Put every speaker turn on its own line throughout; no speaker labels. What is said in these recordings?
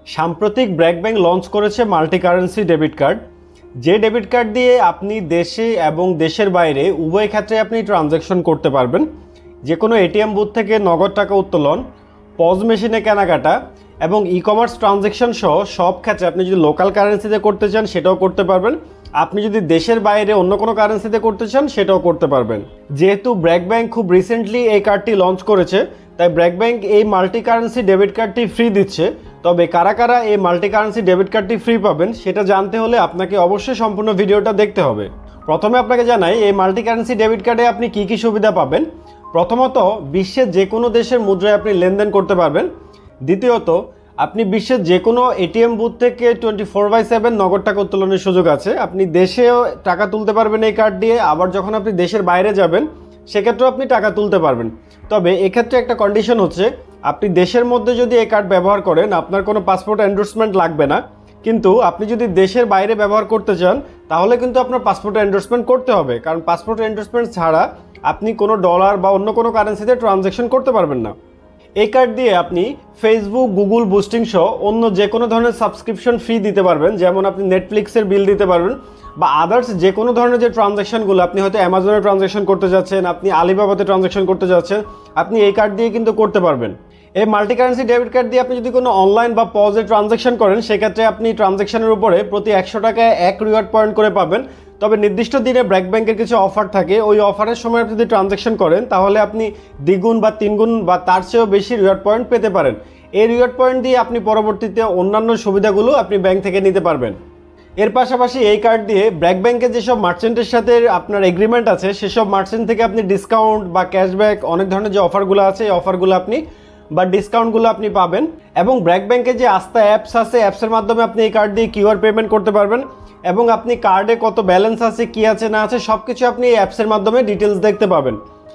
সাম্প্রতিক BRAC bank launch করেছে multi currency debit card. যে ডেবিট কার্ড দিয়ে আপনি দেশে এবং দেশের বাইরে উভয় ক্ষেত্রে আপনি ট্রানজ্যাকশন করতে পারবেন। যে কোনো এটিএম বুথ থেকে নগদ টাকা উত্তোলন, পজ মেশিনে কেনাকাটা এবং ই কমার্স ট্রানজ্যাকশন সহ সব ক্ষেত্রে আপনি যদি লোকাল কারেন্সিতে করতে চান সেটাও করতে পারবেন। আপনি যদি দেশের বাইরে অন্য কোনো কারেন্সিতে করতে চান সেটাও করতে পারবেন। যেহেতু ব্র্যাক ব্যাংক খুব রিসেন্টলি এই কার্ডটি লঞ্চ করেছে, তাই ব্র্যাক ব্যাংক এই মাল্টি কারেন্সি ডেবিট কার্ডটি ফ্রি দিচ্ছে। তবে কারা কারা এই মাল্টি কারেন্সি ডেবিট কার্ডটি ফ্রি পাবেন সেটা জানতে হলে আপনাকে অবশ্যই সম্পূর্ণ ভিডিওটা দেখতে হবে। প্রথমে আপনাকে জানাই এই মাল্টি কারেন্সি ডেবিট কার্ডে আপনি কী কী সুবিধা পাবেন। প্রথমত, বিশ্বের যে কোনো দেশের মুদ্রায় আপনি লেনদেন করতে পারবেন। দ্বিতীয়ত, আপনি বিশ্বের যে কোনো এটিএম বুথ থেকে 24/7 নগদ টাকা উত্তোলনের সুযোগ আছে। আপনি দেশেও টাকা তুলতে পারবেন এই কার্ড দিয়ে, আবার যখন আপনি দেশের বাইরে যাবেন সেক্ষেত্রেও আপনি টাকা তুলতে পারবেন। তবে এক্ষেত্রে একটা কন্ডিশন হচ্ছে, আপনি দেশের মধ্যে যদি এই কার্ড ব্যবহার করেন আপনার কোনো পাসপোর্ট এন্ডোর্সমেন্ট লাগবে না, কিন্তু আপনি যদি দেশের বাইরে ব্যবহার করতে চান তাহলে কিন্তু আপনার পাসপোর্ট এন্ডোর্সমেন্ট করতে হবে, কারণ পাসপোর্ট এন্ডোর্সমেন্ট ছাড়া আপনি কোনো ডলার বা অন্য কোনো কারেন্সিতে ট্রানজ্যাকশন করতে পারবেন না। এই কার্ড দিয়ে আপনি ফেসবুক, গুগল বুস্টিং সহ অন্য যে কোনো ধরনের সাবস্ক্রিপশন ফি দিতে পারবেন, যেমন আপনি নেটফ্লিক্সের বিল দিতে পারবেন বা আদার্স যে কোনো ধরনের যে ট্রানজ্যাকশনগুলো আপনি হয়তো অ্যামাজনে ট্রানজ্যাকশন করতে যাচ্ছেন, আপনি আলিবাবাতে ট্রানজ্যাকশন করতে যাচ্ছেন, আপনি এই কার্ড দিয়ে কিন্তু করতে পারবেন। এই মাল্টি কারেন্সি ডেবিট কার্ড দিয়ে আপনি যদি কোনো অনলাইন বা পজে ট্রানজ্যাকশন করেন সেক্ষেত্রে আপনি ট্রানজ্যাকশনের উপরে প্রতি 100 টাকায় 1 রিওয়ার্ড পয়েন্ট করে পাবেন। তবে নির্দিষ্ট দিনে ব্র্যাক ব্যাংকের কিছু অফার থাকে, ওই অফারের সময় আপনি যদি ট্রানজ্যাকশন করেন তাহলে আপনি দ্বিগুণ বা তিনগুণ বা তার চেয়েও বেশি রিওয়ার্ড পয়েন্ট পেতে পারেন। এই রিওয়ার্ড পয়েন্ট দিয়ে আপনি পরবর্তীতে অন্যান্য সুবিধাগুলো আপনি ব্যাংক থেকে নিতে পারবেন। এর পাশাপাশি এই কার্ড দিয়ে ব্র্যাক ব্যাংকের যেসব মার্চেন্টের সাথে আপনার এগ্রিমেন্ট আছে সেসব মার্চেন্ট থেকে আপনি ডিসকাউন্ট বা ক্যাশব্যাক অনেক ধরনের যে অফারগুলো আছে এই অফারগুলো আপনি বা ডিসকাউন্টগুলো আপনি পাবেন। এবং ব্র্যাক ব্যাংকের যে আস্থা অ্যাপস আছে, অ্যাপসের মাধ্যমে আপনি এই কার্ড দিয়ে কিউআর পেমেন্ট করতে পারবেন এবং আপনি কার্ডে কত ব্যালেন্স আছে, কী আছে না আছে সব কিছু আপনি এই অ্যাপসের মাধ্যমে ডিটেলস দেখতে পাবেন।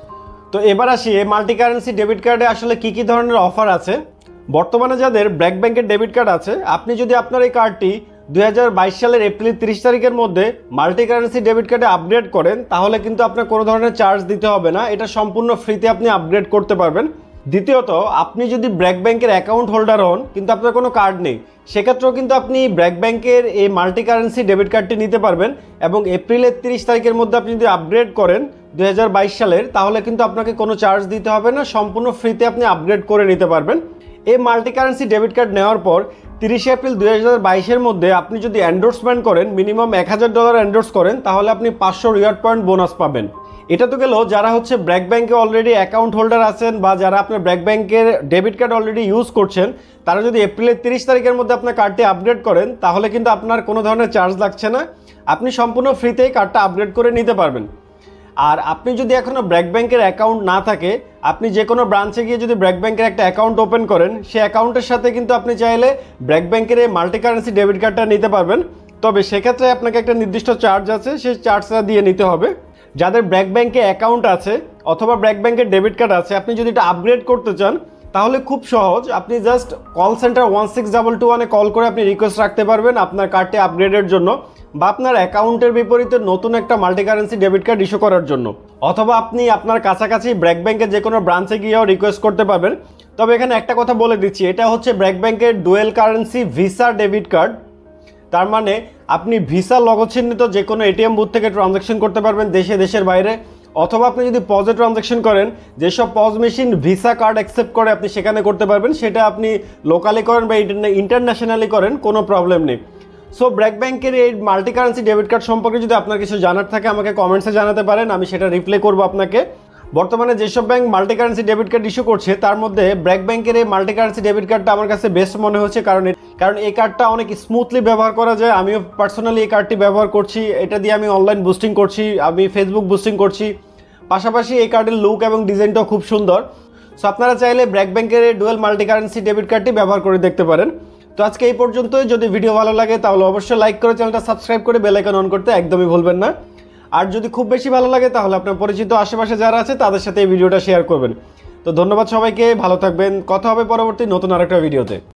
তো এবার আসি এই মাল্টি কারেন্সি ডেবিট কার্ডে আসলে কী কী ধরনের অফার আছে। বর্তমানে যাদের ব্র্যাক ব্যাংকের ডেবিট কার্ড আছে, আপনি যদি আপনার এই কার্ডটি 2022 সালের এপ্রিল 30 তারিখের মধ্যে মাল্টি কারেন্সি ডেবিট কার্ডে আপগ্রেড করেন তাহলে কিন্তু আপনার কোনো ধরনের চার্জ দিতে হবে না, এটা সম্পূর্ণ ফ্রিতে আপনি আপগ্রেড করতে পারবেন। দ্বিতীয়ত, আপনি যদি ব্র্যাক ব্যাংকের অ্যাকাউন্ট হোল্ডার হন কিন্তু আপনার কোনো কার্ড নেই, সেক্ষেত্রেও কিন্তু আপনি ব্র্যাক ব্যাংকের এই মাল্টি কারেন্সি ডেবিট কার্ডটি নিতে পারবেন এবং এপ্রিলের 30 তারিখের মধ্যে আপনি যদি আপগ্রেড করেন 2022 সালের তাহলে কিন্তু আপনাকে কোনো চার্জ দিতে হবে না, সম্পূর্ণ ফ্রিতে আপনি আপগ্রেড করে নিতে পারবেন। এই মাল্টি কারেন্সি ডেবিট কার্ড নেওয়ার পর 30 এপ্রিল 2022-এর মধ্যে আপনি যদি এন্ডোর্সমেন্ট করেন, মিনিমাম $1000 এন্ডোর্স করেন তাহলে আপনি 500 রিওয়ার্ড পয়েন্ট বোনাস পাবেন। এটা তো গেল যারা হচ্ছে ব্র্যাক ব্যাংকে অলরেডি অ্যাকাউন্ট হোল্ডার আছেন বা যারা আপনার ব্র্যাক ব্যাংকের ডেবিট কার্ড অলরেডি ইউজ করছেন, তারা যদি এপ্রিলের 30 তারিখের মধ্যে আপনার কার্ডটি আপগ্রেড করেন তাহলে কিন্তু আপনার কোনো ধরনের চার্জ লাগছে না, আপনি সম্পূর্ণ ফ্রিতেই কার্ডটা আপগ্রেড করে নিতে পারবেন। আর আপনি যদি এখনও ব্র্যাক ব্যাংকের অ্যাকাউন্ট না থাকে, আপনি যে কোনো ব্রাঞ্চে গিয়ে যদি ব্র্যাক ব্যাংকের একটা অ্যাকাউন্ট ওপেন করেন সেই অ্যাকাউন্টের সাথে কিন্তু আপনি চাইলে ব্র্যাক ব্যাংকের এই মাল্টি কারেন্সি ডেবিট কার্ডটা নিতে পারবেন। তবে সেক্ষেত্রে আপনাকে একটা নির্দিষ্ট চার্জ আছে, সেই চার্জটা দিয়ে নিতে হবে। যাদের ব্র্যাক ব্যাংকে অ্যাকাউন্ট আছে অথবা ব্র্যাক ব্যাংকের ডেবিট কার্ড আছে, আপনি যদি এটা আপগ্রেড করতে চান তাহলে খুব সহজ, আপনি জাস্ট কল সেন্টার 16221-এ কল করে আপনি রিকোয়েস্ট রাখতে পারবেন আপনার কার্ডটি আপগ্রেডের জন্য বা আপনার অ্যাকাউন্টের বিপরীতে নতুন একটা multi currency debit card issue করার জন্য, অথবা আপনি আপনার কাছাকাছি ব্র্যাক ব্যাংকের যে কোনো ব্রাঞ্চে গিয়েও রিকোয়েস্ট করতে পারবেন। তবে এখানে একটা কথা বলে দিচ্ছি, এটা হচ্ছে ব্র্যাক ব্যাংকের dual currency Visa debit card. তার মানে আপনি ভিসা লগচিহ্নিত যে কোনো এটিএম বুথ থেকে ট্রানজ্যাকশন করতে পারবেন দেশের বাইরে, অথবা আপনি যদি পজে ট্রানজ্যাকশন করেন, যেসব POS machine Visa card accept করে আপনি সেখানে করতে পারবেন, সেটা আপনি লোকালি করেন বা ইন্টারন্যাশনালি করেন, কোনো প্রবলেম নেই। সো ব্র্যাক ব্যাংকের এই মাল্টি কারেন্সি ডেবিট কার্ড সম্পর্কে যদি আপনার কিছু জানার থাকে আমাকে কমেন্টসে জানাতে পারেন, আমি সেটা রিপ্লাই করবো আপনাকে। বর্তমানে যেসব bank multi currency debit card issue করছে তার মধ্যে ব্র্যাক ব্যাংকের এই মাল্টি কারেন্সি ডেবিট কার্ডটা আমার কাছে বেস্ট মনে হচ্ছে, কারণ এই কার্ডটা অনেক স্মুথলি ব্যবহার করা যায়। আমিও পার্সোনালি এই কার্ডটি ব্যবহার করছি, এটা দিয়ে আমি অনলাইন বুস্টিং করছি, আমি ফেসবুক বুস্টিং করছি, পাশাপাশি এই কার্ডের লুক এবং ডিজাইনটাও খুব সুন্দর। সো আপনারা চাইলে ব্র্যাক ব্যাংকের এই ডুয়েল মাল্টি কারেন্সি ডেবিট কার্ডটি ব্যবহার করে দেখতে পারেন। তো আজকে এই পর্যন্তই। যদি ভিডিও ভালো লাগে তাহলে অবশ্যই লাইক করে চ্যানেলটা সাবস্ক্রাইব করে বেল আইকন অন করতে একদমই ভুলবেন না। আর যদি খুব বেশি ভালো লাগে তাহলে আপনার পরিচিত আশেপাশে যারা আছে তাদের সাথে এই ভিডিওটা শেয়ার করবেন। তো ধন্যবাদ সবাইকে, ভালো থাকবেন, কথা হবে পরবর্তী নতুন আরেকটা ভিডিওতে।